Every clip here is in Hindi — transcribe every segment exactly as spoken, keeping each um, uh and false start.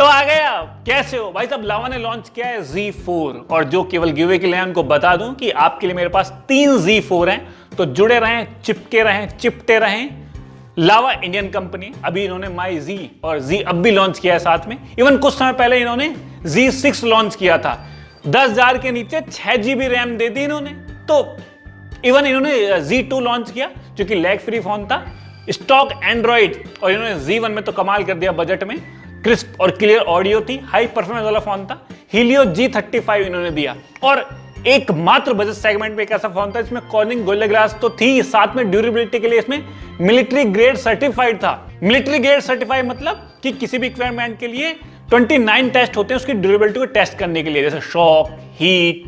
तो आ गए आप, कैसे हो भाई साहब? लावा ने लॉन्च किया है ज़ी फोर, और जो केवल गिवे के लिए उनको बता दूं कि आपके लिए मेरे पास तीन ज़ी फोर हैं, तो जुड़े रहें, चिपके रहें, चिपटे रहें। लावा इंडियन कंपनी, अभी इन्होंने माई जी और जी अब भी लॉन्च किया है साथ में। इवन कुछ समय पहले इन्होंने ज़ी सिक्स लॉन्च किया था, दस हजार के नीचे छह जीबी रैम दे दी इन्होंने। तो इवन इन्होंने ज़ी टू लॉन्च किया जो कि लैग फ्री फोन था, स्टॉक एंड्रॉइड, और इन्होंने ज़ी वन में तो कमाल कर दिया बजट में। क्रिस्प और क्लियर ऑडियो थी, हाई परफॉर्मेंस वाला फोन था। हीलियो जी थर्टी फाइव इन्होंने दिया, और एकमात्र बजट सेगमेंट में एक ऐसा फोन था जिसमें कॉर्निंग गोरिल्ला ग्लास तो थी, साथ में ड्यूरेबिलिटी के लिए इसमें मिलिट्री ग्रेड सर्टिफाइड था। मिलिट्री ग्रेड सर्टिफाइड मतलब कि किसी भी इक्विपमेंट के लिए उनतीस टेस्ट होते हैं उसकी ड्यूरेबिलिटी को टेस्ट करने के लिए, जैसे शॉक, हीट,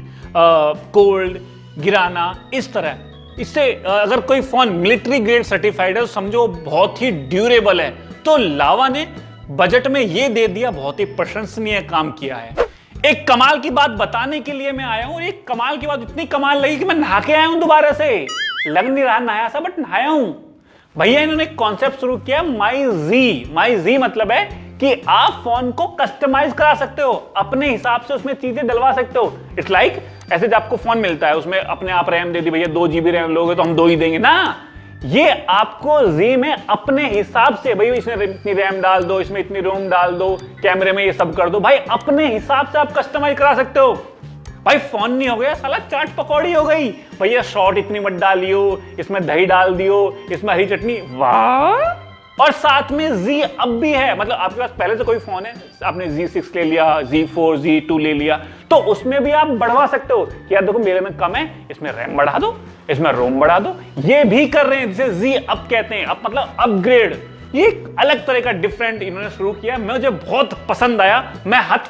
कोल्ड, गिराना, इस तरह। इससे अगर कोई फोन मिलिट्री ग्रेड सर्टिफाइड है तो समझो बहुत ही ड्यूरेबल है। तो लावा ने बजट में ये दे दिया, बहुत ही प्रशंसनीय काम किया है। एक कमाल की बात बताने के लिए मैं आया हूं, एक कमाल की बात इतनी कमाल लगी कि मैं नहा के आया हूं दोबारा से। लग नहीं रहा नहाया सा, बट नहाया हूं। भैया इन्होंने एक कॉन्सेप्ट शुरू किया, माई जी। माई जी मतलब है कि आप फोन को कस्टमाइज करा सकते हो, अपने हिसाब से उसमें चीजें डलवा सकते हो। इट्स लाइक like, ऐसे जब आपको फोन मिलता है उसमें अपने आप रैम दे दी, भैया दो जीबी रैम लोगे तो हम दो ही देंगे ना। ये आपको जी में अपने हिसाब से, भाई इसमें इतनी रैम डाल दो, इसमें इतनी रोम डाल दो, कैमरे में ये सब कर दो, भाई अपने हिसाब से आप कस्टमाइज करा सकते हो। भाई फोन नहीं हो गया साला चाट पकौड़ी हो गई, भैया शॉर्ट इतनी मत डालियो, इसमें दही डाल दियो, इसमें हरी चटनी, वाह। और साथ में जी अब भी है, मतलब आपके पास पहले से कोई फोन है, आपने ज़ी सिक्स ले लिया, ज़ी फोर, ज़ी टू ले लिया, तो उसमें भी आप बढ़वा सकते हो कि यार देखो मेरे में कम है, इसमें रैम बढ़ा दो, इसमें रोम बढ़ा दो। ये भी कर रहे हैं, जिसे जी अब कहते हैं, अब मतलब अपग्रेड। ये एक अलग तरह का डिफरेंट इन्होंने शुरू किया, मुझे बहुत पसंद आया। मैं हथ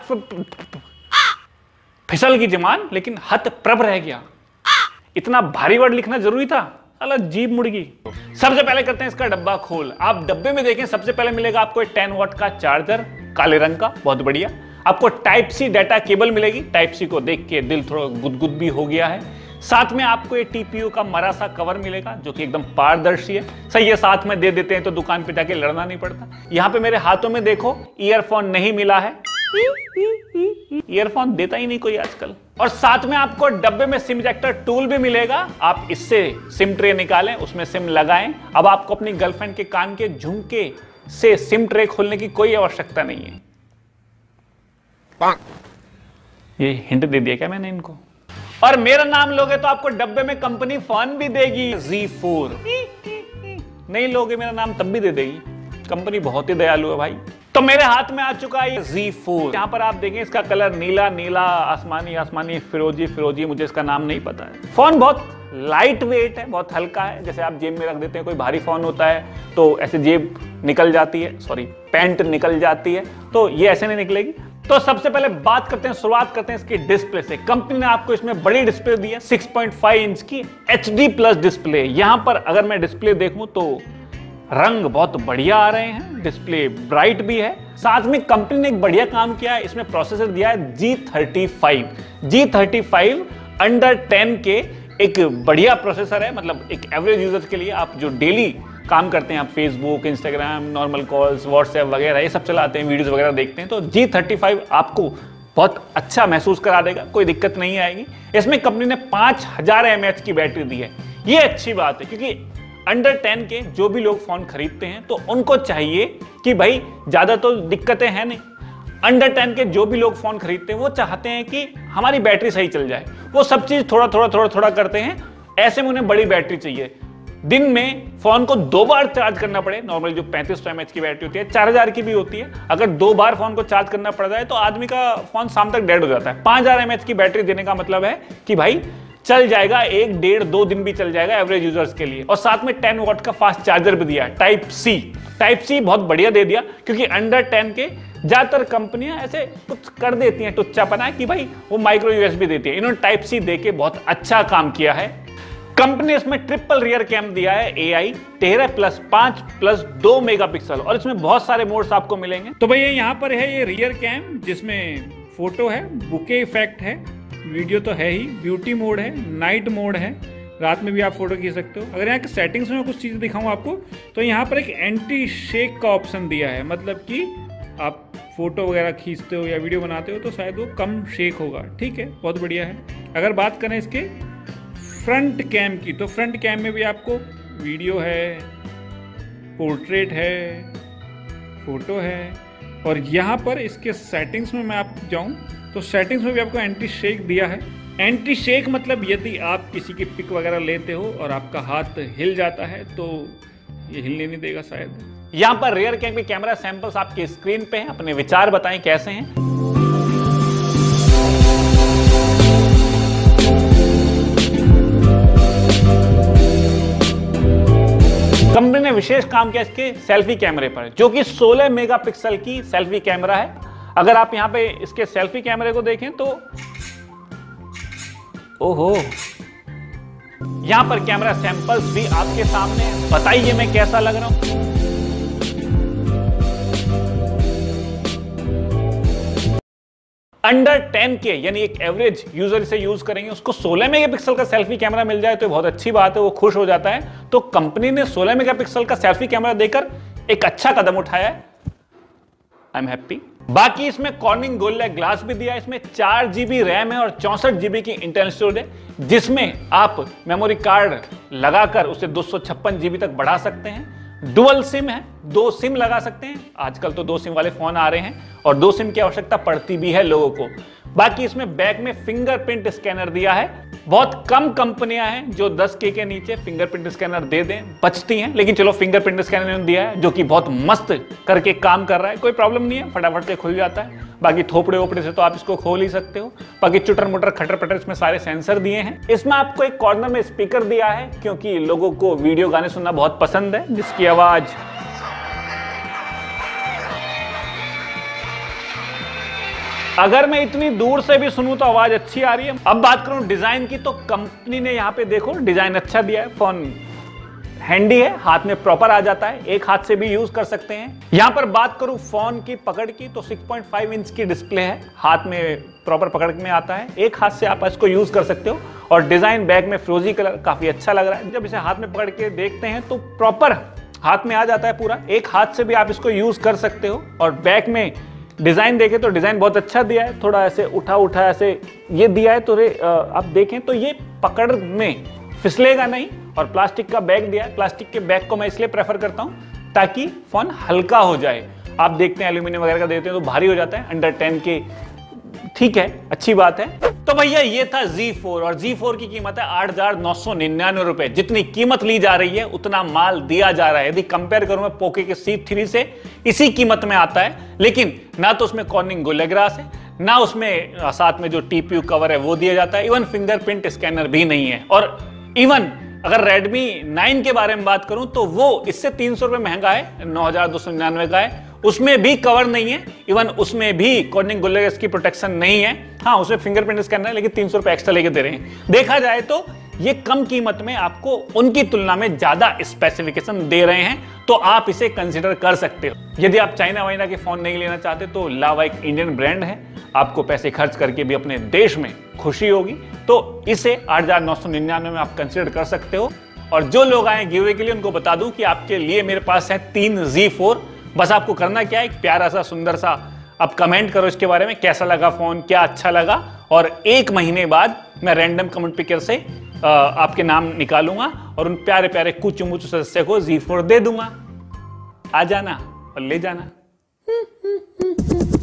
फिसल की जमान, लेकिन हथ प्रभ रह गया। इतना भारी वर्ड लिखना जरूरी था, अला जीभ मुड़ गई। सबसे पहले करते हैं इसका डब्बा खोल। आप डब्बे में देखें, सबसे पहले मिलेगा आपको टेन वॉट का चार्जर, काले रंग का, बहुत बढ़िया। आपको टाइप सी डाटा केबल मिलेगी, टाइप सी को देख के दिल थोड़ा गुदगुद भी हो गया है। साथ में आपको ये टीपीयू का मरा सा कवर मिलेगा जो कि एकदम पारदर्शी है। सही है, साथ में दे देते हैं तो दुकान पे जाके लड़ना नहीं पड़ता। यहाँ पे मेरे हाथों में देखो, ईयरफोन नहीं मिला है, ईयरफोन देता ही नहीं कोई आजकल। और साथ में आपको डब्बे में सिम इजेक्टर टूल भी मिलेगा, आप इससे सिम ट्रे निकालें, उसमें सिम लगाएं। अब आपको अपनी गर्लफ्रेंड के कान के झुमके से सिम ट्रे खोलने की कोई आवश्यकता नहीं है। ये हिंट दे दिया क्या मैंने इनको? और मेरा नाम लोगे तो आपको डब्बे में कंपनी फोन भी देगी, ज़ी फोर। नहीं लोगे मेरा नाम तब भी दे देगी, कंपनी बहुत ही दयालु है भाई। तो मेरे हाथ में आ चुका है ज़ी फोर। यहाँ पर आप देखें इसका कलर नीला नीला, आसमानी आसमानी, फिरोजी फिरोजी, मुझे इसका नाम नहीं पता है। फोन बहुत लाइट वेट है, बहुत हल्का है। जैसे आप जेब में रख देते हैं, कोई भारी फोन होता है तो ऐसे जेब निकल जाती है, सॉरी पैंट निकल जाती है, तो ये ऐसे नहीं निकलेगी। तो सबसे पहले बात करते हैं, शुरुआत करते हैं इसकी डिस्प्ले से। कंपनी ने आपको इसमें बड़ी डिस्प्ले दी है, सिक्स पॉइंट फाइव इंच की एच डी प्लस डिस्प्ले। यहां पर अगर मैं डिस्प्ले देखूं तो रंग बहुत बढ़िया आ रहे हैं, डिस्प्ले ब्राइट भी है। साथ में कंपनी ने एक बढ़िया काम किया है, इसमें प्रोसेसर दिया है G thirty five. G thirty five under ten के एक बढ़िया प्रोसेसर है, मतलब एक एवरेज यूजर के लिए, आप जो डेली काम करते हैं, आप Facebook, Instagram, normal calls, WhatsApp वगैरह ये सब चलाते हैं, वीडियोस वगैरह देखते हैं, तो जी थर्टी फाइव आपको बहुत अच्छा महसूस करा देगा, कोई दिक्कत नहीं आएगी। इसमें कंपनी ने पाँच हज़ार एम ए एच की बैटरी दी है, ये अच्छी बात है, क्योंकि अंडर टेन के जो भी लोग फोन खरीदते हैं तो उनको चाहिए कि भाई ज्यादा तो दिक्कतें हैं नहीं। अंडर टेन के जो भी लोग फोन खरीदते हैं वो चाहते हैं कि हमारी बैटरी सही चल जाए, वो सब चीज थोड़ा थोड़ा थोड़ा थोड़ा करते हैं। ऐसे में उन्हें बड़ी बैटरी चाहिए, दिन में फोन को दो बार चार्ज करना पड़े। नॉर्मली जो पैंतीस सौ एम एच की बैटरी होती है, चार हजार की भी होती है, अगर दो बार फोन को चार्ज करना पड़ जाए तो आदमी का फोन शाम तक डेड हो जाता है। पांच हजार एम एच की बैटरी देने का मतलब है कि भाई चल जाएगा, एक डेढ़ दो दिन भी चल जाएगा एवरेज यूजर्स के लिए। और साथ में टेन वॉट का फास्ट चार्जर भी दिया है, टाइप सी। टाइप सी बहुत बढ़िया दे दिया, क्योंकि अंडर टेन के ज्यादातर कंपनियां ऐसे कुछ कर देती हैं टुच्चापना कि भाई वो माइक्रो यूएसबी देती है, इन्होंने टाइप सी देके बहुत अच्छा काम किया है। कंपनी ने इसमें ट्रिपल रियर कैम दिया है, ए आई तेरह प्लस पांच प्लस दो मेगापिक्सल, और इसमें बहुत सारे मोड्स आपको मिलेंगे। तो भैया यहाँ पर है ये रियर कैम, जिसमें फोटो है, बुके इफेक्ट है, वीडियो तो है ही, ब्यूटी मोड है, नाइट मोड है, रात में भी आप फोटो खींच सकते हो। अगर यहाँ के सेटिंग्स में कुछ चीजें दिखाऊं आपको, तो यहाँ पर एक एंटी शेक का ऑप्शन दिया है, मतलब कि आप फोटो वगैरह खींचते हो या वीडियो बनाते हो तो शायद वो कम शेक होगा। ठीक है, बहुत बढ़िया है। अगर बात करें इसके फ्रंट कैम की, तो फ्रंट कैम में भी आपको वीडियो है, पोर्ट्रेट है, फोटो है, और यहाँ पर इसके सेटिंग्स में मैं आप जाऊँ तो सेटिंग्स में भी आपको एंटी शेक दिया है। एंटी शेक मतलब यदि आप किसी की पिक वगैरह लेते हो और आपका हाथ हिल जाता है तो ये हिलने नहीं देगा शायद। यहां पर रियर कैम के कैमरा सैंपल्स आपकी स्क्रीन पे हैं, अपने विचार बताएं कैसे हैं। कंपनी ने विशेष काम किया इसके सेल्फी कैमरे पर, जो कि सोलह मेगापिक्सल की सेल्फी कैमरा है। अगर आप यहां पे इसके सेल्फी कैमरे को देखें तो ओहो, यहां पर कैमरा सैंपल्स भी आपके सामने हैं। बताइए मैं कैसा लग रहा हूं। अंडर टेन के यानी एक एवरेज यूजर इसे यूज करेंगे, उसको सोलह मेगापिक्सल का सेल्फी कैमरा मिल जाए तो बहुत अच्छी बात है, वो खुश हो जाता है। तो कंपनी ने सोलह मेगापिक्सल का सेल्फी कैमरा देकर एक अच्छा कदम उठाया है। I am happy. बाकी इसमें कॉर्निंग गोरिल्ला ग्लास भी दिया है। इसमें चार जीबी रैम है और चौसठ जीबी की इंटरनल स्टोरेज है, जिसमें आप मेमोरी कार्ड लगाकर उसे दो सौ छप्पन जीबी तक बढ़ा सकते हैं। डुअल सिम है, दो सिम लगा सकते हैं। आजकल तो दो सिम वाले फोन आ रहे हैं और दो सिम की आवश्यकता पड़ती भी है लोगों को। बाकी इसमें बैक में फिंगरप्रिंट स्कैनर दिया है। बहुत कम कंपनियां हैं जो दस के के नीचे फिंगरप्रिंट स्कैनर दे दें, बचती हैं, लेकिन चलो फिंगरप्रिंट स्कैनर इन्होंने दिया है जो कि बहुत मस्त करके काम कर रहा है। कोई प्रॉब्लम नहीं है, फटाफट से खुल जाता है। बाकी थोपड़े ओपड़े से तो आप इसको खोल ही सकते हो। बाकी चुटर मुटर खटर पटर इसमें सारे सेंसर दिए हैं। इसमें आपको एक कॉर्नर में स्पीकर दिया है, क्योंकि लोगों को वीडियो गाने सुनना बहुत पसंद है, जिसकी आवाज अगर मैं इतनी दूर से भी सुनूं तो आवाज अच्छी आ रही है। अब बात करूं डिजाइन की, तो कंपनी ने यहां पे देखो डिजाइन अच्छा दिया है। फोन हैंडी है, हाथ में प्रॉपर आ जाता है, एक हाथ से भी यूज कर सकते हैं। यहां पर बात करूं फोन की पकड़ की, तो छह पॉइंट पाँच इंच की डिस्प्ले है, हाथ में प्रॉपर पकड़ में आता है, एक हाथ से आप इसको यूज कर सकते हो। और डिजाइन बैक में फ्रोजी कलर काफी अच्छा लग रहा है। जब इसे हाथ में पकड़ के देखते हैं तो प्रॉपर हाथ में आ जाता है पूरा, एक हाथ से भी आप इसको यूज कर सकते हो। और बैक में डिजाइन देखें तो डिजाइन बहुत अच्छा दिया है, थोड़ा ऐसे उठा उठा ऐसे ये दिया है, तो रे आप देखें तो ये पकड़ में फिसलेगा नहीं। और प्लास्टिक का बैग दिया है। प्लास्टिक के बैग को मैं इसलिए प्रेफर करता हूं ताकि फोन हल्का हो जाए। आप देखते हैं एल्यूमिनियम वगैरह का देते हैं तो भारी हो जाता है। अंडर टेन के ठीक है, अच्छी बात है। तो भैया ये था ज़ी फोर, और ज़ी फोर की कीमत है आठ हजार नौ सौ निन्यानवे रुपए। जितनी कीमत ली जा रही है उतना माल दिया जा रहा है। यदि कंपेयर करूं मैं पोको के सी थ्री से, इसी कीमत में आता है, लेकिन ना तो उसमें कॉर्निंग गोरिल्ला ग्लास है, ना उसमें साथ में जो टीपीयू कवर है वो दिया जाता है, इवन फिंगरप्रिंट स्कैनर भी नहीं है। और इवन अगर रेडमी नाइन के बारे में बात करूं तो वो इससे तीन सौ रुपए महंगा है, नौ हजार दो सौ निन्यानवे का है, उसमें भी कवर नहीं है, इवन उसमें भी कॉर्निंग गोरिल्ला ग्लास की प्रोटेक्शन नहीं है। हाँ, उसमें फिंगरप्रिंट स्कैनर है, लेकिन तीन सौ रुपए एक्स्ट्रा लेके दे रहे हैं। देखा जाए तो ये कम कीमत में आपको उनकी तुलना में ज्यादा स्पेसिफिकेशन दे रहे हैं, तो आप इसे कंसिडर कर सकते हो। यदि आप चाइना वाइना के फोन नहीं लेना चाहते तो लावा एक इंडियन ब्रांड है, आपको पैसे खर्च करके भी अपने देश में खुशी होगी, तो इसे आठ हजार नौ सौ निन्यानवे में आप कंसिडर कर सकते हो। और जो लोग आए गिवअवे के लिए उनको बता दूं कि आपके लिए मेरे पास है तीन ज़ी फोर। बस आपको करना क्या है, एक प्यारा सा सुंदर सा आप कमेंट करो इसके बारे में, कैसा लगा फोन, क्या अच्छा लगा, और एक महीने बाद मैं रैंडम कमेंट पिकर से आपके नाम निकालूंगा और उन प्यारे प्यारे कुचु मुचु सदस्य को ज़ी फोर दे दूंगा। आ जाना और ले जाना।